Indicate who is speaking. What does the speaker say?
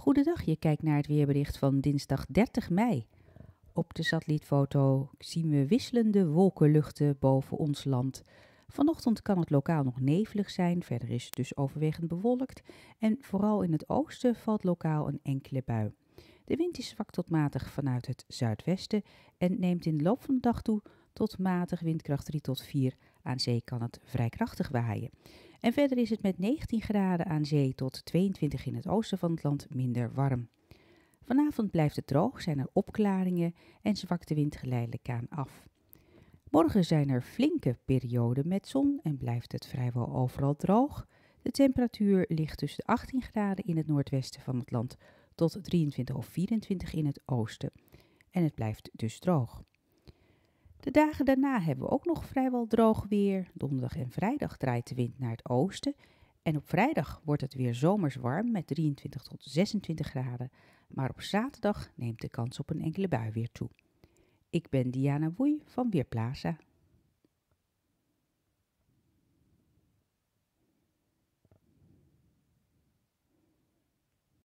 Speaker 1: Goedendag, je kijkt naar het weerbericht van dinsdag 30 mei. Op de satellietfoto zien we wisselende wolkenluchten boven ons land. Vanochtend kan het lokaal nog nevelig zijn, verder is het dus overwegend bewolkt. En vooral in het oosten valt lokaal een enkele bui. De wind is zwak tot matig vanuit het zuidwesten en neemt in de loop van de dag toe tot matig windkracht 3 tot 4. Aan zee kan het vrij krachtig waaien. En verder is het met 19 graden aan zee tot 22 in het oosten van het land minder warm. Vanavond blijft het droog, zijn er opklaringen en zwakt de wind geleidelijk aan af. Morgen zijn er flinke perioden met zon en blijft het vrijwel overal droog. De temperatuur ligt tussen de 18 graden in het noordwesten van het land tot 23 of 24 in het oosten. En het blijft dus droog. De dagen daarna hebben we ook nog vrijwel droog weer. Donderdag en vrijdag draait de wind naar het oosten. En op vrijdag wordt het weer zomers warm met 23 tot 26 graden. Maar op zaterdag neemt de kans op een enkele bui weer toe. Ik ben Diana Woei van Weerplaza.